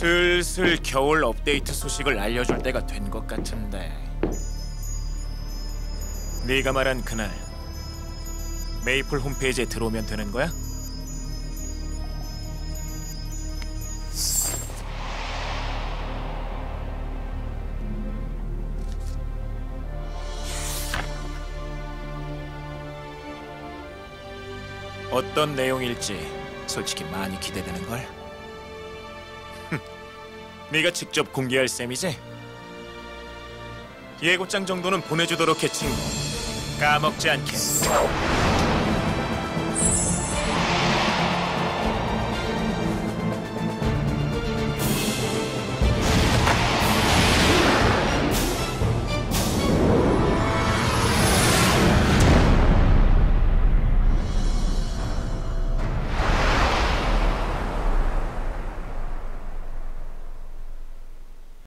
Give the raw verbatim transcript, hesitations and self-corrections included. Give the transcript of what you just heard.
슬슬 겨울 업데이트 소식을 알려줄 때가 된 것 같은데. 네가 말한 그날 메이플 홈페이지에 들어오면 되는 거야? 어떤 내용일지 솔직히 많이 기대되는걸? 네가 직접 공개할 셈이지? 예고장 정도는 보내주도록 해, 친구. 까먹지 않게.